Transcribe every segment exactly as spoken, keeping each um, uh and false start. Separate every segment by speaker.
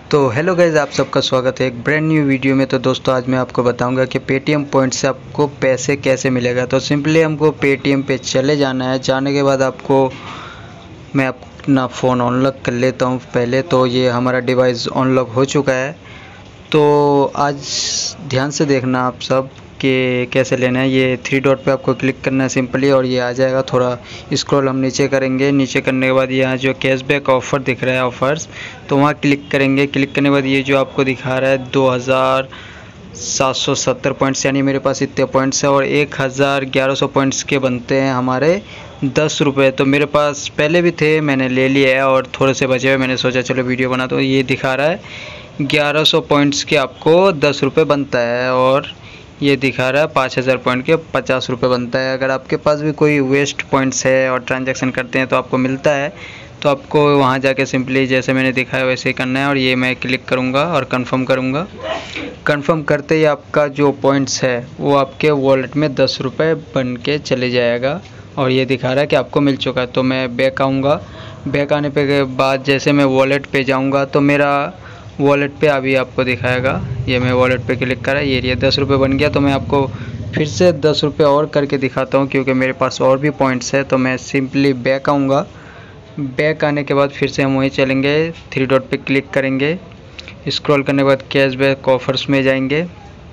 Speaker 1: तो hello guys, आप सबका स्वागत है एक ब्रांड न्यू वीडियो में। तो दोस्तों आज मैं आपको बताऊंगा कि पेटीएम पॉइंट से आपको पैसे कैसे मिलेगा। तो सिंपली हमको पेटीएम पे चले जाना है। जाने के बाद आपको मैं अपना फ़ोन अनलॉक कर लेता हूं पहले। तो ये हमारा डिवाइस अनलॉक हो चुका है। तो आज ध्यान से देखना आप सब कि कैसे लेना है। ये थ्री डॉट पे आपको क्लिक करना है सिंपली, और ये आ जाएगा। थोड़ा स्क्रॉल हम नीचे करेंगे। नीचे करने के बाद यहाँ जो कैशबैक ऑफ़र दिख रहा है, ऑफ़र्स, तो वहाँ क्लिक करेंगे। क्लिक करने के बाद ये जो आपको दिखा रहा है दो हज़ार सात सौ सत्तर पॉइंट्स, यानी मेरे पास इतने पॉइंट्स हैं, और एक हज़ार ग्यारह सौ पॉइंट्स के बनते हैं हमारे दस रुपये। तो मेरे पास पहले भी थे, मैंने ले लिया है, और थोड़े से बचे हुए मैंने सोचा चलो वीडियो बना। तो ये दिखा रहा है ग्यारह सौ पॉइंट्स के आपको दस रुपये बनता है, और ये दिखा रहा है पाँच हज़ार पॉइंट के पचास रुपये बनता है। अगर आपके पास भी कोई वेस्ट पॉइंट्स है और ट्रांजैक्शन करते हैं तो आपको मिलता है। तो आपको वहाँ जाके सिंपली जैसे मैंने दिखाया वैसे ही करना है, और ये मैं क्लिक करूँगा और कंफर्म करूँगा। कंफर्म करते ही आपका जो पॉइंट्स है वो आपके वॉलेट में दस रुपये बन के चले जाएगा, और ये दिखा रहा है कि आपको मिल चुका है। तो मैं बैक आऊँगा। बैक आने पे बाद जैसे मैं वॉलेट पे जाऊँगा तो मेरा वॉलेट पे अभी आपको दिखाएगा। ये मैं वॉलेट पे क्लिक करा, ये ये दस रुपये बन गया। तो मैं आपको फिर से दस रुपये और करके दिखाता हूँ, क्योंकि मेरे पास और भी पॉइंट्स है। तो मैं सिंपली बैक आऊँगा। बैक आने के बाद फिर से हम वहीं चलेंगे, थ्री डॉट पे क्लिक करेंगे। स्क्रॉल करने के बाद कैशबैक ऑफर्स में जाएंगे।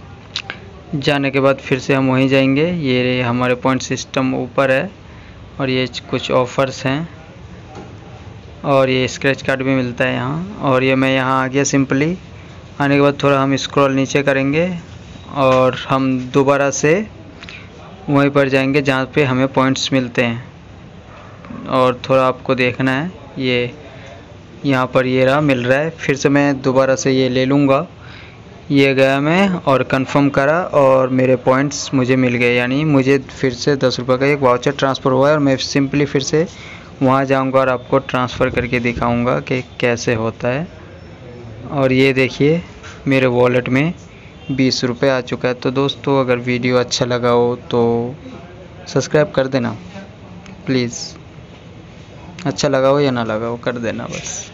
Speaker 1: जाने के बाद फिर से हम वहीं जाएंगे। ये हमारे पॉइंट सिस्टम ऊपर है, और ये कुछ ऑफ़र्स हैं, और ये स्क्रैच कार्ड भी मिलता है यहाँ। और ये मैं यहाँ आ गया। सिंपली आने के बाद थोड़ा हम स्क्रॉल नीचे करेंगे, और हम दोबारा से वहीं पर जाएंगे जहाँ पे हमें पॉइंट्स मिलते हैं। और थोड़ा आपको देखना है, ये यहाँ पर ये रहा, मिल रहा है। फिर से मैं दोबारा से ये ले लूँगा। ये गया मैं और कंफर्म करा, और मेरे पॉइंट्स मुझे मिल गए, यानी मुझे फिर से दस रुपये का एक वाउचर ट्रांसफ़र हुआ है। और मैं सिंपली फिर से वहाँ जाऊँगा और आपको ट्रांसफ़र करके दिखाऊँगा कि कैसे होता है। और ये देखिए मेरे वॉलेट में बीस रुपये आ चुका है। तो दोस्तों अगर वीडियो अच्छा लगा हो तो सब्सक्राइब कर देना प्लीज़। अच्छा लगा हो या ना लगा हो, कर देना बस।